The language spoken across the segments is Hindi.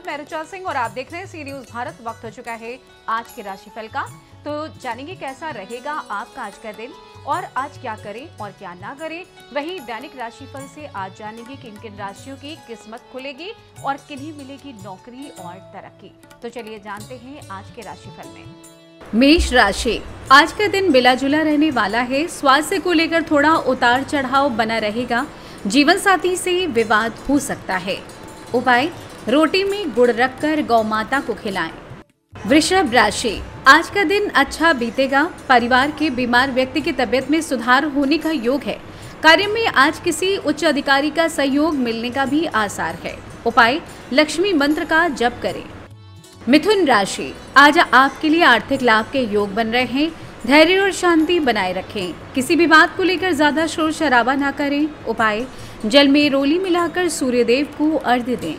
मैं ऋचा सिंह और आप देख रहे हैं सी न्यूज भारत। वक्त हो चुका है आज के राशिफल का, तो जानेंगे कैसा रहेगा आपका आज का दिन और आज क्या करें और क्या ना करें। वहीं दैनिक राशिफल से आज जानेंगे किन किन राशियों की किस्मत खुलेगी और किन्हीं मिलेगी नौकरी और तरक्की। तो चलिए जानते हैं आज के राशिफल में। मेष राशि, आज का दिन मिला जुला रहने वाला है। स्वास्थ्य को लेकर थोड़ा उतार चढ़ाव बना रहेगा। जीवन साथी से विवाद हो सकता है। उपाय, रोटी में गुड़ रखकर गौ माता को खिलाएं। वृषभ राशि, आज का दिन अच्छा बीतेगा। परिवार के बीमार व्यक्ति की तबीयत में सुधार होने का योग है। कार्य में आज किसी उच्च अधिकारी का सहयोग मिलने का भी आसार है। उपाय, लक्ष्मी मंत्र का जप करें। मिथुन राशि, आज आपके लिए आर्थिक लाभ के योग बन रहे हैं। धैर्य और शांति बनाए रखें। किसी भी बात को लेकर ज्यादा शोर शराबा ना करें। उपाय, जल में रोली मिलाकर सूर्यदेव को अर्घ्य दें।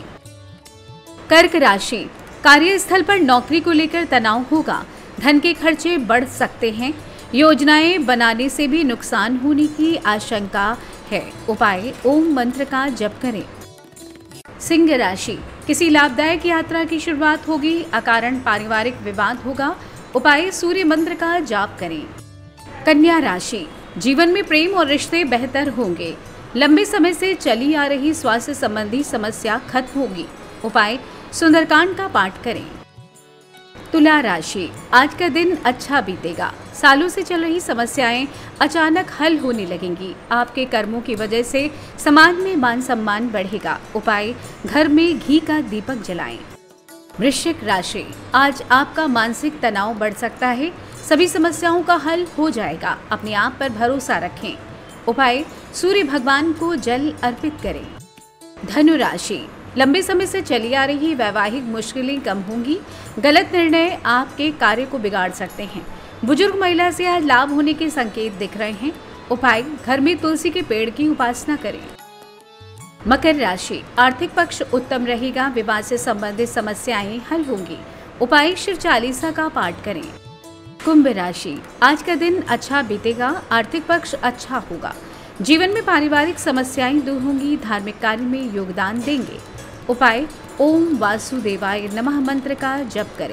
कर्क राशि, कार्यस्थल पर नौकरी को लेकर तनाव होगा। धन के खर्चे बढ़ सकते हैं। योजनाएं बनाने से भी नुकसान होने की आशंका है। उपाय, ओम मंत्र का जप करें। सिंह राशि, किसी लाभदायक यात्रा की शुरुआत होगी। अकारण पारिवारिक विवाद होगा। उपाय, सूर्य मंत्र का जाप करें। कन्या राशि, जीवन में प्रेम और रिश्ते बेहतर होंगे। लंबे समय से चली आ रही स्वास्थ्य संबंधी समस्या खत्म होगी। उपाय, सुंदरकांड का पाठ करें। तुला राशि, आज का दिन अच्छा बीतेगा। सालों से चल रही समस्याएं अचानक हल होने लगेंगी। आपके कर्मों की वजह से समाज में मान सम्मान बढ़ेगा। उपाय, घर में घी का दीपक जलाएं। वृश्चिक राशि, आज आपका मानसिक तनाव बढ़ सकता है। सभी समस्याओं का हल हो जाएगा। अपने आप पर भरोसा रखें। उपाय, सूर्य भगवान को जल अर्पित करें। धनु राशि, लंबे समय से चली आ रही वैवाहिक मुश्किलें कम होंगी। गलत निर्णय आपके कार्य को बिगाड़ सकते हैं। बुजुर्ग महिला से आज लाभ होने के संकेत दिख रहे हैं। उपाय, घर में तुलसी के पेड़ की उपासना करें। मकर राशि, आर्थिक पक्ष उत्तम रहेगा। विवाह से संबंधित समस्याएं हल होंगी। उपाय, शिव चालीसा का पाठ करें। कुंभ राशि, आज का दिन अच्छा बीतेगा। आर्थिक पक्ष अच्छा होगा। जीवन में पारिवारिक समस्याएं दूर होंगी। धार्मिक कार्य में योगदान देंगे। उपाय, ओम वासुदेवाय नमः मंत्र का जप करें।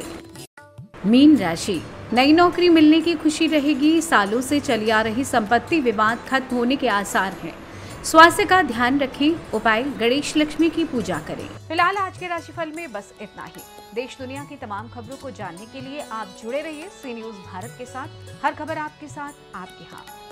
मीन राशि, नई नौकरी मिलने की खुशी रहेगी। सालों से चली आ रही संपत्ति विवाद खत्म होने के आसार हैं। स्वास्थ्य का ध्यान रखें। उपाय, गणेश लक्ष्मी की पूजा करें। फिलहाल आज के राशिफल में बस इतना ही। देश दुनिया की तमाम खबरों को जानने के लिए आप जुड़े रहिए सी न्यूज भारत के साथ। हर खबर आपके साथ, आपके हाथ।